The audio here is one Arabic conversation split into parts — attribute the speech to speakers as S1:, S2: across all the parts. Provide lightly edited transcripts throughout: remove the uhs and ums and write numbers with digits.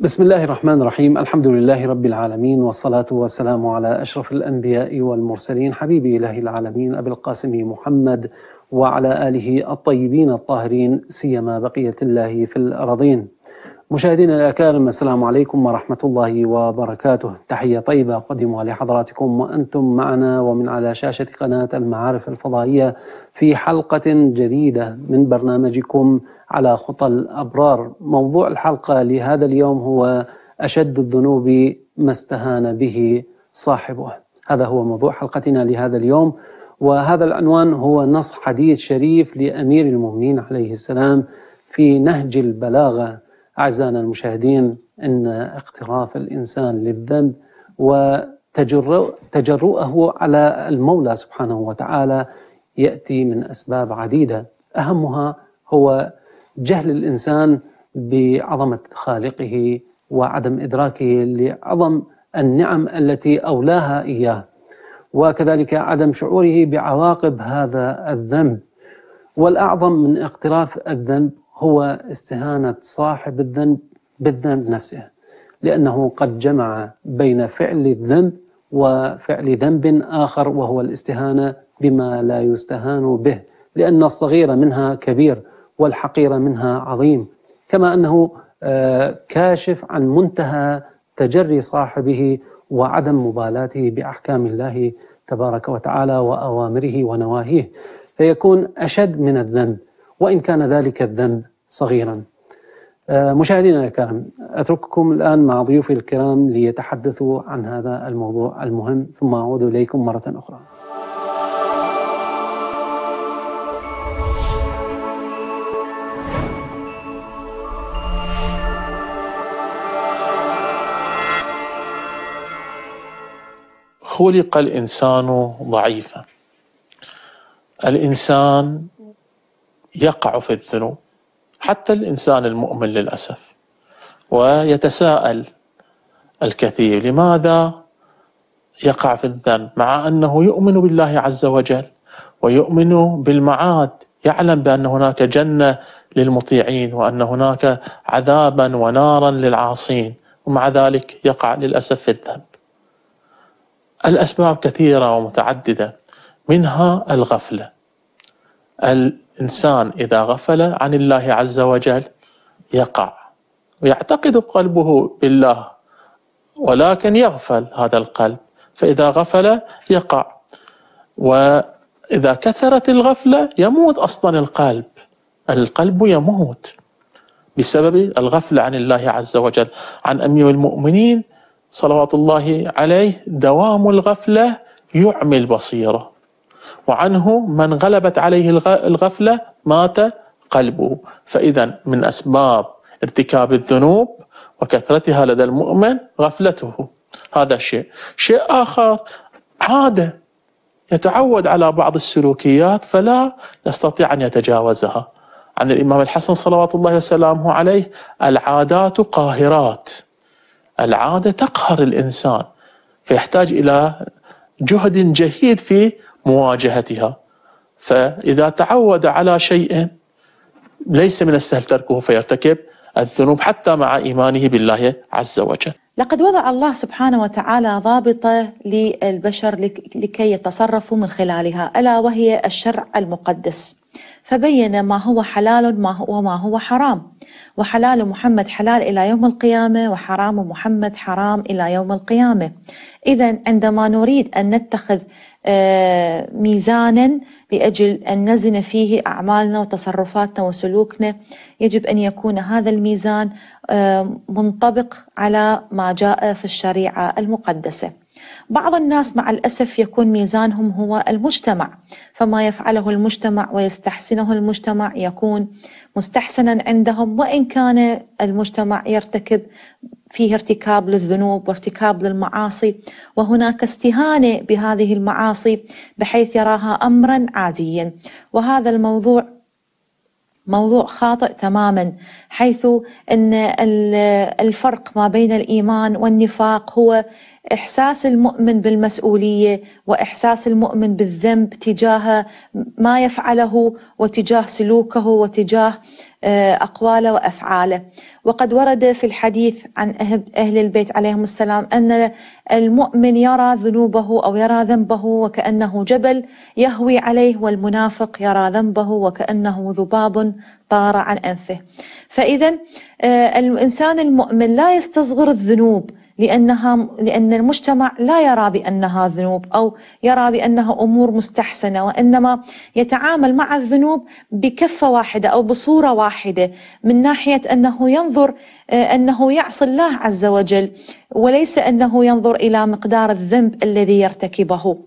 S1: بسم الله الرحمن الرحيم. الحمد لله رب العالمين، والصلاة والسلام على أشرف الأنبياء والمرسلين، حبيب إله العالمين أبي القاسم محمد وعلى آله الطيبين الطاهرين، سيما بقية الله في الأراضين. مشاهدينا الأكارم، السلام عليكم ورحمة الله وبركاته. تحية طيبة أقدمها لحضراتكم وأنتم معنا ومن على شاشة قناة المعارف الفضائية في حلقة جديدة من برنامجكم على خطى الأبرار. موضوع الحلقة لهذا اليوم هو أشد الذنوب ما استهان به صاحبه. هذا هو موضوع حلقتنا لهذا اليوم، وهذا العنوان هو نص حديث شريف لأمير المؤمنين عليه السلام في نهج البلاغة. أعزائنا المشاهدين، إن اقتراف الإنسان للذنب وتجرؤه على المولى سبحانه وتعالى يأتي من أسباب عديدة، أهمها هو جهل الإنسان بعظمة خالقه وعدم إدراكه لعظم النعم التي أولاها إياه، وكذلك عدم شعوره بعواقب هذا الذنب. والأعظم من اقتراف الذنب هو استهانة صاحب الذنب بالذنب نفسه، لأنه قد جمع بين فعل الذنب وفعل ذنب آخر، وهو الاستهانة بما لا يستهان به، لأن الصغير منها كبير والحقير منها عظيم، كما أنه كاشف عن منتهى تجري صاحبه وعدم مبالاته بأحكام الله تبارك وتعالى وأوامره ونواهيه، فيكون أشد من الذنب وإن كان ذلك الذنب صغيرا. مشاهدينا الكرام، أترككم الآن مع ضيوفي الكرام ليتحدثوا عن هذا الموضوع المهم، ثم أعود إليكم مرة أخرى.
S2: خلق الإنسان ضعيفا. الإنسان يقع في الذنوب، حتى الإنسان المؤمن للأسف، ويتساءل الكثير لماذا يقع في الذنب مع أنه يؤمن بالله عز وجل ويؤمن بالمعاد، يعلم بأن هناك جنة للمطيعين وأن هناك عذابا ونارا للعاصين، ومع ذلك يقع للأسف في الذنب. الأسباب كثيرة ومتعددة، منها الغفلة. الإنسان إذا غفل عن الله عز وجل يقع، ويعتقد قلبه بالله ولكن يغفل هذا القلب، فإذا غفل يقع، وإذا كثرت الغفلة يموت أصلا القلب يموت بسبب الغفلة عن الله عز وجل. عن أمير المؤمنين صلوات الله عليه: دوام الغفلة يعمي البصيرة، وعنه من غلبت عليه الغفلة مات قلبه. فإذا من أسباب ارتكاب الذنوب وكثرتها لدى المؤمن غفلته، هذا شيء آخر عادة، يتعود على بعض السلوكيات فلا يستطيع أن يتجاوزها. عن الإمام الحسن صلوات الله وسلامه عليه: العادات قاهرات. العادة تقهر الإنسان، فيحتاج إلى جهد جهيد في مواجهتها، فإذا تعود على شيء ليس من السهل تركه فيرتكب الذنوب حتى مع إيمانه بالله عز وجل.
S3: لقد وضع الله سبحانه وتعالى ضابطة للبشر لكي يتصرفوا من خلالها، ألا وهي الشرع المقدس، فبين ما هو حلال وما هو حرام، وحلال محمد حلال إلى يوم القيامة، وحرام محمد حرام إلى يوم القيامة. إذن عندما نريد أن نتخذ ميزانا لأجل أن نزن فيه أعمالنا وتصرفاتنا وسلوكنا، يجب أن يكون هذا الميزان منطبق على ما جاء في الشريعة المقدسة. بعض الناس مع الأسف يكون ميزانهم هو المجتمع، فما يفعله المجتمع ويستحسنه المجتمع يكون مستحسنا عندهم، وإن كان المجتمع يرتكب فيه ارتكاب للذنوب وارتكاب للمعاصي، وهناك استهانة بهذه المعاصي بحيث يراها أمرا عاديا. وهذا الموضوع موضوع خاطئ تماما، حيث أن الفرق ما بين الإيمان والنفاق هو إحساس المؤمن بالمسؤولية وإحساس المؤمن بالذنب تجاه ما يفعله وتجاه سلوكه وتجاه أقواله وأفعاله. وقد ورد في الحديث عن أهل البيت عليهم السلام أن المؤمن يرى ذنوبه أو يرى ذنبه وكأنه جبل يهوي عليه، والمنافق يرى ذنبه وكأنه ذباب طار عن أنفه. فإذا الإنسان المؤمن لا يستصغر الذنوب لأن المجتمع لا يرى بأنها ذنوب أو يرى بأنها أمور مستحسنة، وإنما يتعامل مع الذنوب بكفة واحدة أو بصورة واحدة، من ناحية أنه ينظر أنه يعصي الله عز وجل، وليس أنه ينظر إلى مقدار الذنب الذي يرتكبه.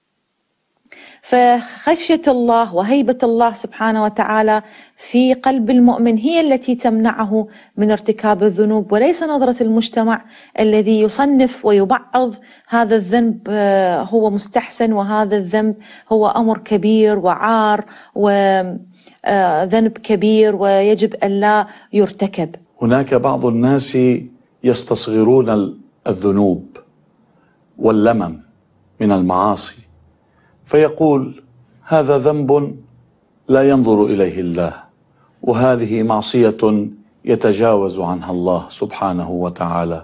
S3: فخشية الله وهيبة الله سبحانه وتعالى في قلب المؤمن هي التي تمنعه من ارتكاب الذنوب، وليس نظرة المجتمع الذي يصنف ويبعض هذا الذنب هو مستحسن وهذا الذنب هو أمر كبير وعار وذنب كبير ويجب أن لا يرتكب.
S4: هناك بعض الناس يستصغرون الذنوب واللمم من المعاصي، فيقول هذا ذنب لا ينظر إليه الله، وهذه معصية يتجاوز عنها الله سبحانه وتعالى.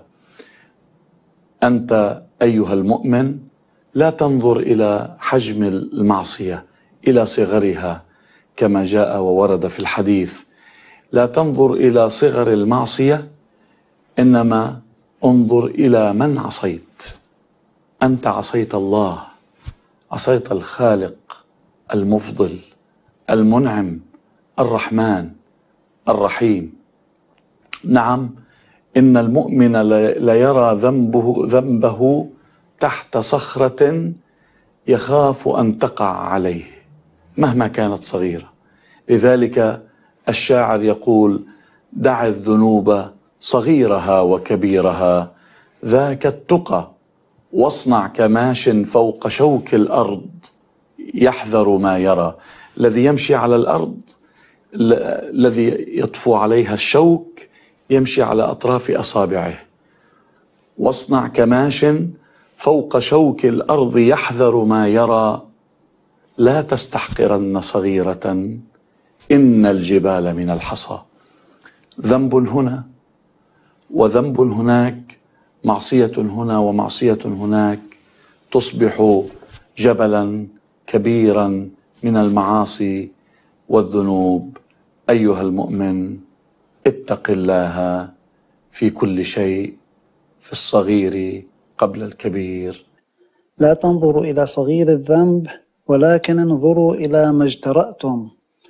S4: أنت أيها المؤمن لا تنظر إلى حجم المعصية، إلى صغرها كما جاء وورد في الحديث، لا تنظر إلى صغر المعصية، إنما انظر إلى من عصيت. أنت عصيت الله، عصيت الخالق المفضل المنعم الرحمن الرحيم. نعم، إن المؤمن لا يرى ذنبه تحت صخرة يخاف أن تقع عليه مهما كانت صغيرة. لذلك الشاعر يقول دع الذنوب صغيرها وكبيرها، ذاك التقى واصنع كماش فوق شوك الأرض يحذر ما يرى. الذي يمشي على الأرض، الذي يطفو عليها الشوك، يمشي على أطراف أصابعه. واصنع كماش فوق شوك الأرض يحذر ما يرى، لا تستحقرن صغيرة إن الجبال من الحصى. ذنب هنا وذنب هناك، معصية هنا ومعصية هناك، تصبح جبلا كبيرا من المعاصي والذنوب. أيها المؤمن اتق الله في كل شيء، في الصغير قبل الكبير.
S5: لا تنظروا إلى صغير الذنب ولكن انظروا إلى ما اجترأتم.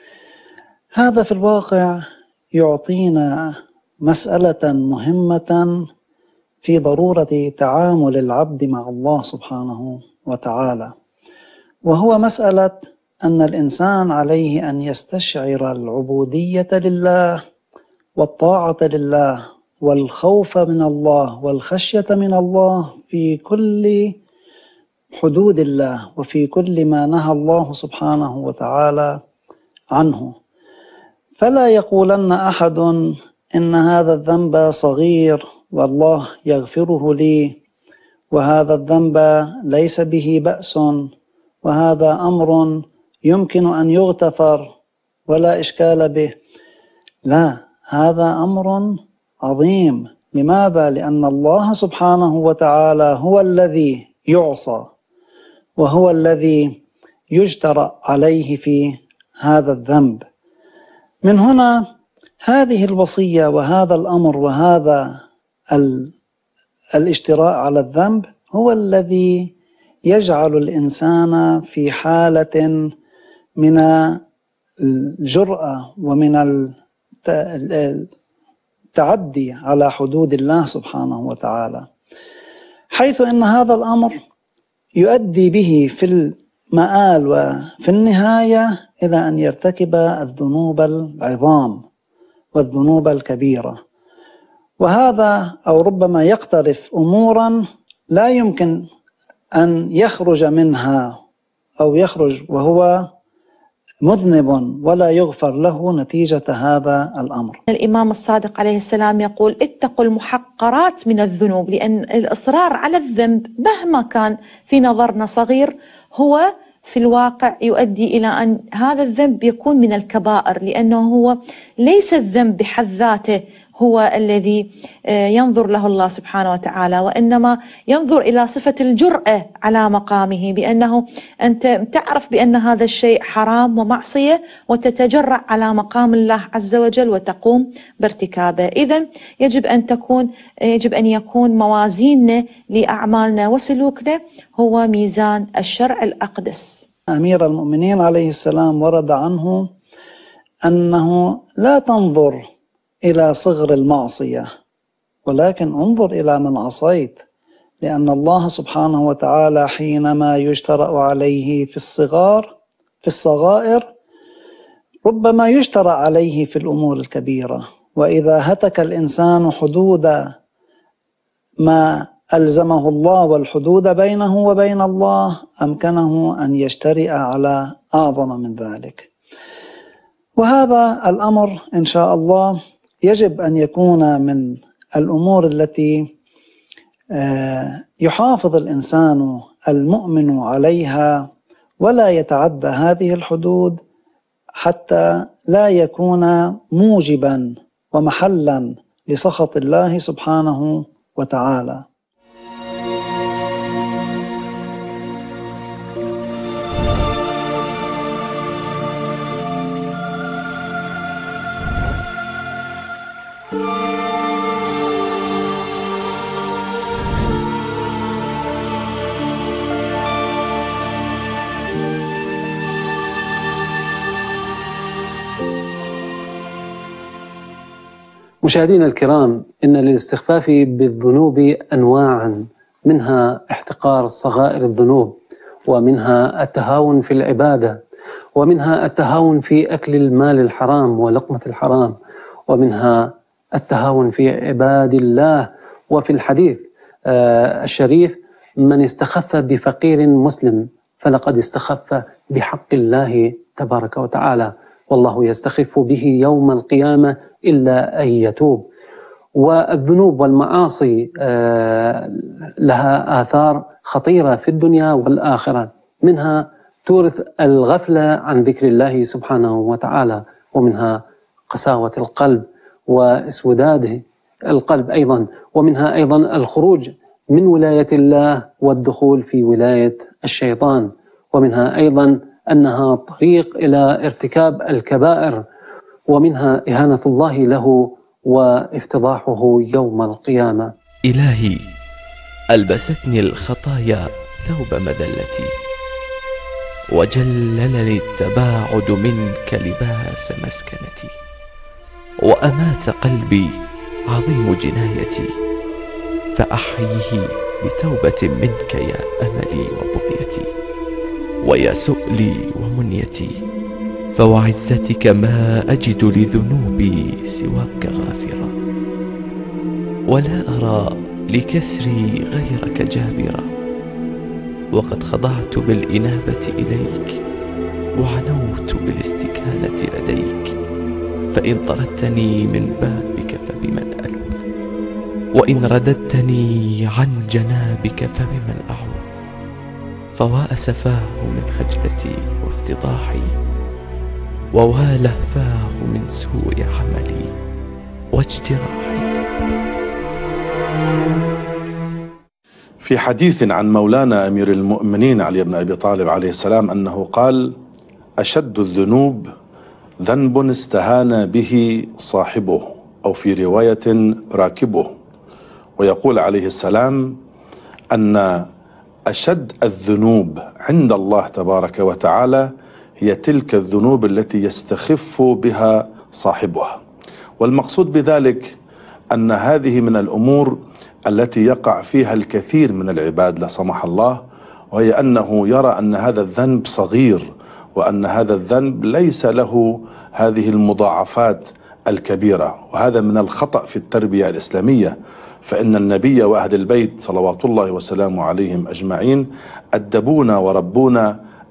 S5: هذا في الواقع يعطينا مسألة مهمة في ضرورة تعامل العبد مع الله سبحانه وتعالى، وهو مسألة أن الإنسان عليه أن يستشعر العبودية لله والطاعة لله والخوف من الله والخشية من الله في كل حدود الله وفي كل ما نهى الله سبحانه وتعالى عنه. فلا يقولن أحد إن هذا الذنب صغير والله يغفره لي، وهذا الذنب ليس به بأس، وهذا أمر يمكن أن يغتفر ولا إشكال به. لا، هذا أمر عظيم. لماذا؟ لأن الله سبحانه وتعالى هو الذي يعصى وهو الذي يجترأ عليه في هذا الذنب. من هنا هذه الوصية وهذا الأمر وهذا الاجتراء على الذنب هو الذي يجعل الإنسان في حالة من الجرأة ومن التعدي على حدود الله سبحانه وتعالى، حيث أن هذا الأمر يؤدي به في المآل وفي النهاية إلى أن يرتكب الذنوب العظام والذنوب الكبيرة، وهذا أو ربما يقترف أمورا لا يمكن أن يخرج منها أو يخرج وهو مذنب ولا يغفر له نتيجة هذا الأمر.
S3: الإمام الصادق عليه السلام يقول: اتقوا المحقرات من الذنوب، لأن الإصرار على الذنب مهما كان في نظرنا صغير هو في الواقع يؤدي إلى أن هذا الذنب يكون من الكبائر، لأنه هو ليس الذنب بحد ذاته هو الذي ينظر له الله سبحانه وتعالى، وإنما ينظر إلى صفة الجرأة على مقامه، بأنه أنت تعرف بأن هذا الشيء حرام ومعصية وتتجرأ على مقام الله عز وجل وتقوم بارتكابه. إذن يجب أن يكون موازيننا لأعمالنا وسلوكنا هو ميزان الشرع الأقدس.
S5: أمير المؤمنين عليه السلام ورد عنه أنه لا تنظر إلى صغر المعصية، ولكن انظر إلى من عصيت، لأن الله سبحانه وتعالى حينما يجترأ عليه في الصغائر ربما يجترأ عليه في الأمور الكبيرة. وإذا هتك الإنسان حدود ما ألزمه الله والحدود بينه وبين الله أمكنه أن يجترئ على أعظم من ذلك. وهذا الأمر إن شاء الله يجب أن يكون من الأمور التي يحافظ الإنسان المؤمن عليها ولا يتعدى هذه الحدود، حتى لا يكون موجبا ومحلا لسخط الله سبحانه وتعالى.
S1: مشاهدينا الكرام، إن للاستخفاف بالذنوب أنواعا، منها احتقار صغائر الذنوب، ومنها التهاون في العبادة، ومنها التهاون في أكل المال الحرام ولقمة الحرام، ومنها التهاون في عباد الله. وفي الحديث الشريف: من استخف بفقير مسلم فلقد استخف بحق الله تبارك وتعالى، والله يستخف به يوم القيامة إلا أن يتوب. والذنوب والمعاصي لها آثار خطيرة في الدنيا والآخرة، منها تورث الغفلة عن ذكر الله سبحانه وتعالى، ومنها قساوة القلب واسوداد القلب أيضا، ومنها أيضا الخروج من ولاية الله والدخول في ولاية الشيطان، ومنها أيضا أنها طريق إلى ارتكاب الكبائر، ومنها إهانة الله له وافتضاحه يوم القيامة.
S6: إلهي ألبستني الخطايا ثوب مذلتي، وجللني التباعد منك لباس مسكنتي، وأمات قلبي عظيم جنايتي، فأحيه بتوبة منك يا أملي وبغيتي، ويا سؤلي ومنيتي، فوعزتك ما أجد لذنوبي سواك غافرا، ولا أرى لكسري غيرك جابرا، وقد خضعت بالإنابة إليك، وعنوت بالاستكانة لديك، فإن طردتني من بابك فبمن ألوذ، وإن رددتني عن جنابك فبمن أعوذ، فوا أسفاه من خجلتي وافتضاحي، ووا لهفاه من سوء عملي واجتراحي.
S7: في حديث عن مولانا أمير المؤمنين علي بن أبي طالب عليه السلام أنه قال: أشد الذنوب ذنب استهان به صاحبه، أو في رواية راكبه. ويقول عليه السلام أن أشد الذنوب عند الله تبارك وتعالى هي تلك الذنوب التي يستخف بها صاحبها. والمقصود بذلك أن هذه من الأمور التي يقع فيها الكثير من العباد لا سمح الله، وهي أنه يرى أن هذا الذنب صغير، وأن هذا الذنب ليس له هذه المضاعفات الكبيرة. وهذا من الخطأ في التربية الإسلامية، فإن النبي وأهل البيت صلوات الله وسلامه عليهم أجمعين أدبونا وربونا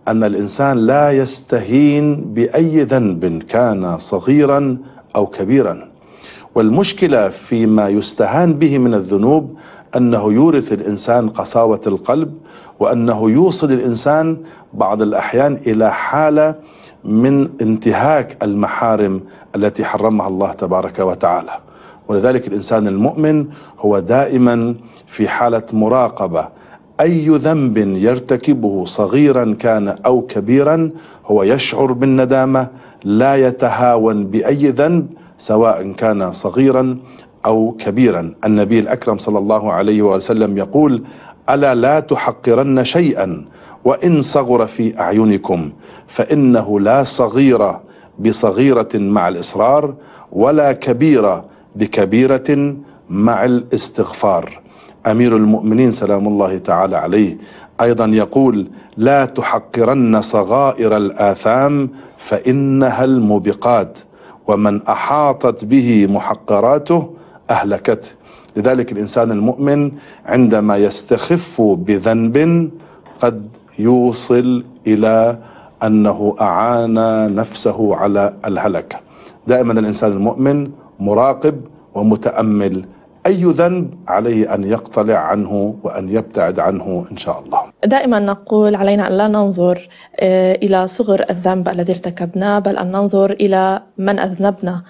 S7: أن الإنسان لا يستهين بأي ذنب كان صغيرا أو كبيرا. والمشكلة فيما يستهان به من الذنوب أنه يورث الإنسان قساوة القلب، وأنه يوصل الإنسان بعض الأحيان إلى حالة من انتهاك المحارم التي حرمها الله تبارك وتعالى. ولذلك الإنسان المؤمن هو دائما في حالة مراقبة، أي ذنب يرتكبه صغيرا كان أو كبيرا هو يشعر بالندامة، لا يتهاون بأي ذنب سواء كان صغيرا أو كبيرا. النبي الأكرم صلى الله عليه وسلم يقول: ألا لا تحقرن شيئا وإن صغر في أعينكم، فإنه لا صغيرة بصغيرة مع الإصرار، ولا كبيرة بكبيرة مع الاستغفار. أمير المؤمنين سلام الله تعالى عليه أيضا يقول: لا تحقرن صغائر الآثام فإنها الموبقات، ومن أحاطت به محقراته أهلكته. لذلك الإنسان المؤمن عندما يستخف بذنب قد يوصل إلى أنه أعان نفسه على الهلكة. دائما الإنسان المؤمن مراقب ومتأمل، أي ذنب عليه أن يقتلع عنه وأن يبتعد عنه إن شاء الله.
S8: دائما نقول علينا أن لا ننظر إلى صغر الذنب الذي ارتكبناه، بل أن ننظر إلى من أذنبنا.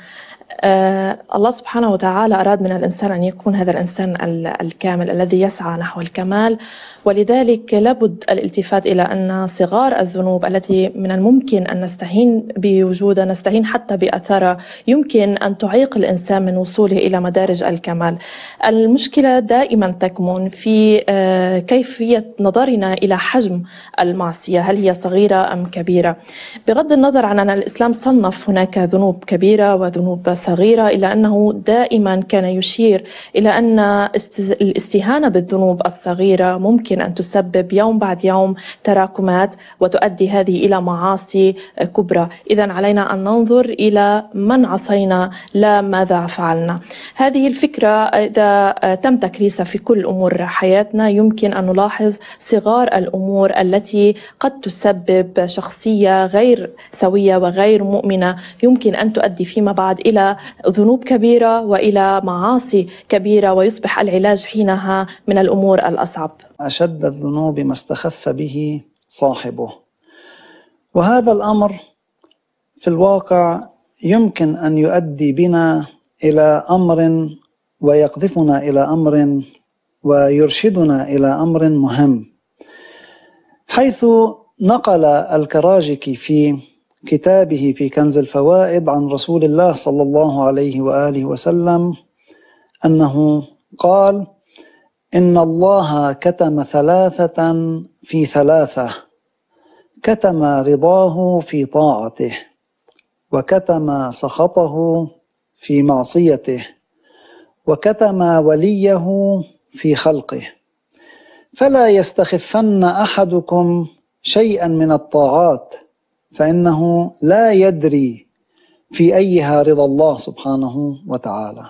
S8: الله سبحانه وتعالى أراد من الإنسان أن يكون هذا الإنسان الكامل الذي يسعى نحو الكمال، ولذلك لابد الالتفات إلى أن صغار الذنوب التي من الممكن أن نستهين بوجودها، نستهين حتى بأثرها، يمكن أن تعيق الإنسان من وصوله إلى مدارج الكمال. المشكلة دائما تكمن في كيفية نظرنا إلى حجم المعصية، هل هي صغيرة أم كبيرة؟ بغض النظر عن أن الإسلام صنف هناك ذنوب كبيرة وذنوب صغيرة، إلا أنه دائما كان يشير إلى أن الاستهانة بالذنوب الصغيرة ممكن أن تسبب يوم بعد يوم تراكمات وتؤدي هذه إلى معاصي كبرى. إذن علينا أن ننظر إلى من عصينا لا ماذا فعلنا. هذه الفكرة إذا تم تكريسها في كل أمور حياتنا يمكن أن نلاحظ صغار الأمور التي قد تسبب شخصية غير سوية وغير مؤمنة، يمكن أن تؤدي فيما بعد إلى ذنوب كبيرة وإلى معاصي كبيرة، ويصبح العلاج حينها من الأمور الأصعب.
S5: أشد الذنوب ما استخف به صاحبه. وهذا الأمر في الواقع يمكن أن يؤدي بنا إلى أمر ويقذفنا إلى أمر ويرشدنا إلى أمر مهم، حيث نقل الكراجكي في كتابه في كنز الفوائد عن رسول الله صلى الله عليه وآله وسلم أنه قال: إن الله كتم ثلاثة في ثلاثة، كتم رضاه في طاعته، وكتم سخطه في معصيته، وكتم وليه في خلقه. فلا يستخفن أحدكم شيئا من الطاعات، فإنه لا يدري في أيها رضا الله سبحانه وتعالى.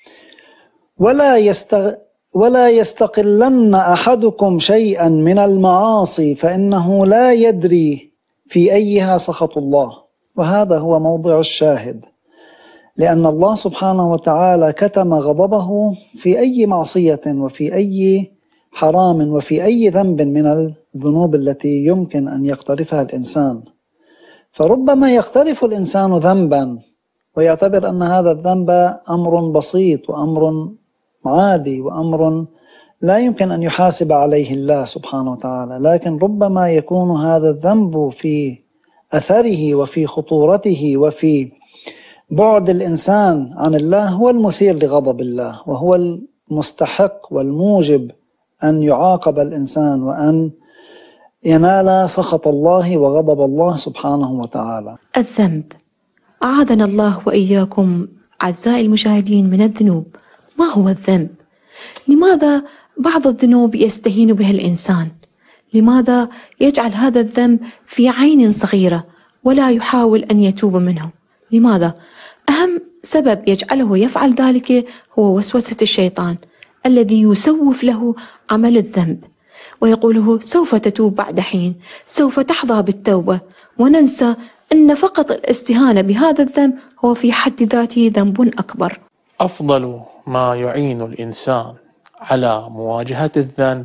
S5: ولا يستقلن أحدكم شيئا من المعاصي، فإنه لا يدري في أيها سخط الله. وهذا هو موضع الشاهد، لأن الله سبحانه وتعالى كتم غضبه في أي معصية وفي أي حرام وفي أي ذنب من الذنوب التي يمكن أن يقترفها الإنسان. فربما يقترف الإنسان ذنبا ويعتبر أن هذا الذنب أمر بسيط وأمر عادي وأمر لا يمكن أن يحاسب عليه الله سبحانه وتعالى، لكن ربما يكون هذا الذنب في أثره وفي خطورته وفي بعد الإنسان عن الله هو المثير لغضب الله، وهو المستحق والموجب أن يعاقب الإنسان وأن ينال سخط الله وغضب الله سبحانه وتعالى.
S9: الذنب، أعاذنا الله وإياكم أعزائي المشاهدين من الذنوب. ما هو الذنب؟ لماذا بعض الذنوب يستهين بها الإنسان؟ لماذا يجعل هذا الذنب في عين صغيرة ولا يحاول أن يتوب منه؟ لماذا؟ أهم سبب يجعله يفعل ذلك هو وسوسة الشيطان الذي يسوف له عمل الذنب. ويقوله سوف تتوب بعد حين، سوف تحظى بالتوبة، وننسى أن فقط الاستهانة بهذا الذنب هو في حد ذاته ذنب أكبر.
S2: أفضل ما يعين الإنسان على مواجهة الذنب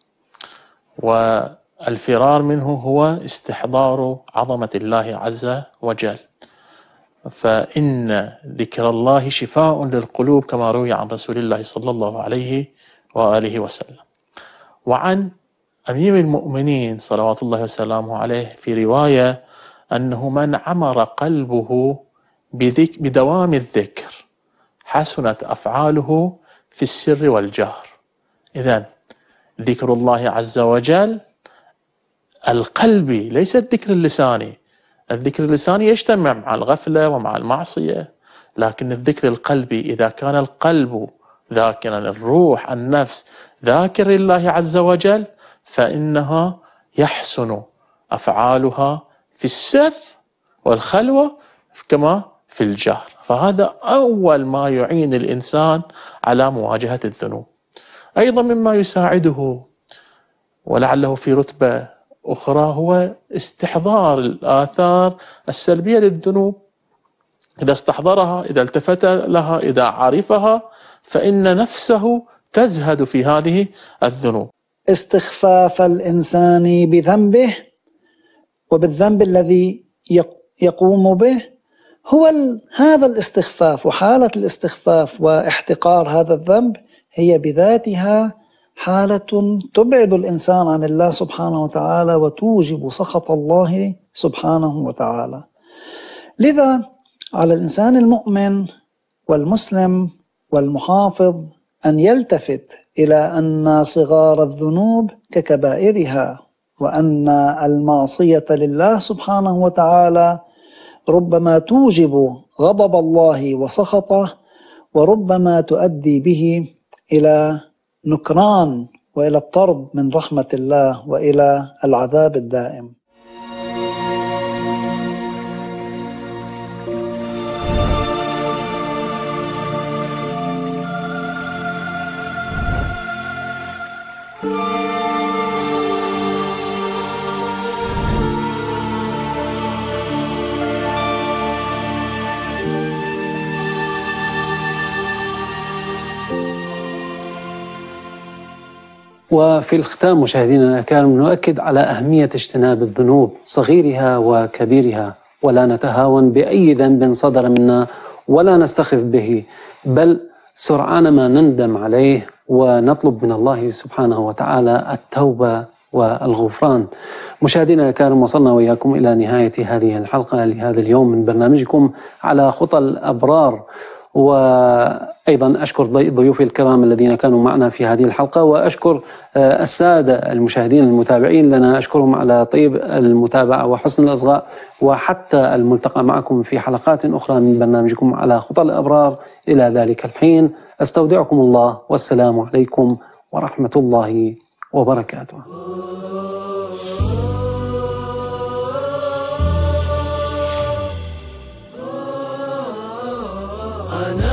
S2: والفرار منه هو استحضار عظمة الله عز وجل، فإن ذكر الله شفاء للقلوب كما روي عن رسول الله صلى الله عليه وآله وسلم. وعن أمير المؤمنين صلوات الله وسلامه عليه في رواية أنه من عمر قلبه بدوام الذكر حسنت أفعاله في السر والجهر. إذن ذكر الله عز وجل القلبي ليس الذكر اللساني. الذكر اللساني يجتمع مع الغفلة ومع المعصية، لكن الذكر القلبي إذا كان القلب ذاكرا، الروح النفس ذاكر لله عز وجل، فإنها يحسن أفعالها في السر والخلوة كما في الجهر. فهذا أول ما يعين الإنسان على مواجهة الذنوب. أيضا مما يساعده ولعله في رتبة أخرى هو استحضار الآثار السلبية للذنوب. إذا استحضرها، إذا التفت لها، إذا عرفها، فإن نفسه تزهد في هذه الذنوب.
S5: استخفاف الإنسان بذنبه وبالذنب الذي يقوم به هو هذا الاستخفاف، وحالة الاستخفاف واحتقار هذا الذنب هي بذاتها حالة تبعد الإنسان عن الله سبحانه وتعالى وتوجب سخط الله سبحانه وتعالى. لذا على الإنسان المؤمن والمسلم والمحافظ أن يلتفت إلى أن صغار الذنوب ككبائرها، وأن المعصية لله سبحانه وتعالى ربما توجب غضب الله وسخطه، وربما تؤدي به إلى نكران وإلى الطرد من رحمة الله وإلى العذاب الدائم.
S1: وفي الختام مشاهدينا الكرام نؤكد على أهمية اجتناب الذنوب صغيرها وكبيرها، ولا نتهاون بأي ذنب صدر منا ولا نستخف به، بل سرعان ما نندم عليه ونطلب من الله سبحانه وتعالى التوبة والغفران. مشاهدينا الكرام، وصلنا وإياكم إلى نهاية هذه الحلقة لهذا اليوم من برنامجكم على خطى الأبرار. وأيضا أشكر ضيوفي الكرام الذين كانوا معنا في هذه الحلقة، وأشكر السادة المشاهدين المتابعين لنا، أشكرهم على طيب المتابعة وحسن الإصغاء، وحتى الملتقى معكم في حلقات أخرى من برنامجكم على خطى الأبرار. إلى ذلك الحين أستودعكم الله، والسلام عليكم ورحمة الله وبركاته.
S10: أنا